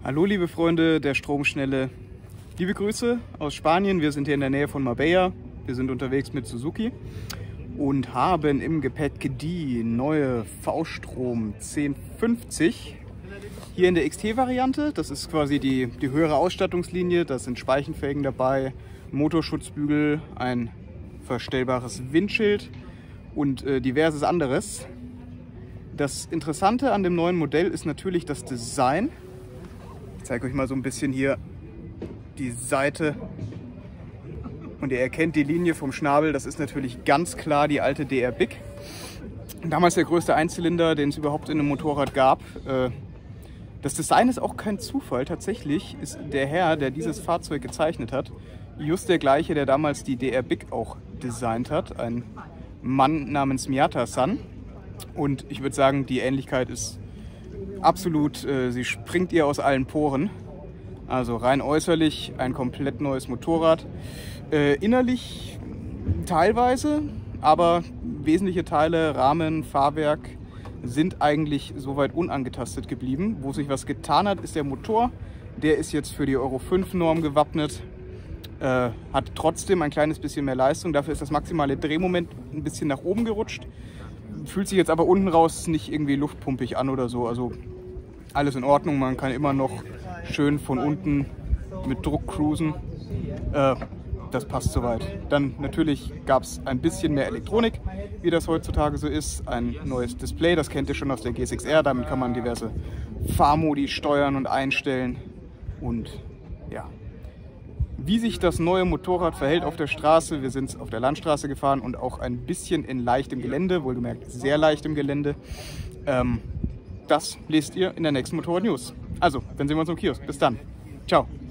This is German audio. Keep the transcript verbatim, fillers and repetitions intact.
Hallo liebe Freunde der Stromschnelle, liebe Grüße aus Spanien. Wir sind hier in der Nähe von Marbella. Wir sind unterwegs mit Suzuki und haben im Gepäck die neue V-Strom zehn fünfzig. Hier in der X T-Variante, das ist quasi die, die höhere Ausstattungslinie. Da sind Speichenfelgen dabei, Motorschutzbügel, ein verstellbares Windschild und äh, diverses anderes. Das Interessante an dem neuen Modell ist natürlich das Design. Ich zeige euch mal so ein bisschen hier die Seite und ihr erkennt die Linie vom Schnabel. Das ist natürlich ganz klar die alte D R Big. Damals der größte Einzylinder, den es überhaupt in einem Motorrad gab. Das Design ist auch kein Zufall. Tatsächlich ist der Herr, der dieses Fahrzeug gezeichnet hat, just der gleiche, der damals die D R Big auch designt hat. Ein Mann namens Miyata-san. Und ich würde sagen, die Ähnlichkeit ist absolut, äh, sie springt ihr aus allen Poren. Also rein äußerlich ein komplett neues Motorrad. Äh, innerlich teilweise, aber wesentliche Teile, Rahmen, Fahrwerk sind eigentlich soweit unangetastet geblieben. Wo sich was getan hat, ist der Motor. Der ist jetzt für die Euro fünf Norm gewappnet. Äh, hat trotzdem ein kleines bisschen mehr Leistung. Dafür ist das maximale Drehmoment ein bisschen nach oben gerutscht. Fühlt sich jetzt aber unten raus nicht irgendwie luftpumpig an oder so. Also alles in Ordnung. Man kann immer noch schön von unten mit Druck cruisen. Äh, das passt soweit. Dann natürlich gab es ein bisschen mehr Elektronik, wie das heutzutage so ist. Ein neues Display, das kennt ihr schon aus der G sechs R. Damit kann man diverse Fahrmodi steuern und einstellen. Und ja, wie sich das neue Motorrad verhält auf der Straße. Wir sind auf der Landstraße gefahren und auch ein bisschen in leichtem Gelände, wohlgemerkt sehr leichtem Gelände. Ähm, das lest ihr in der nächsten Motorrad News. Also, dann sehen wir uns im Kiosk. Bis dann. Ciao.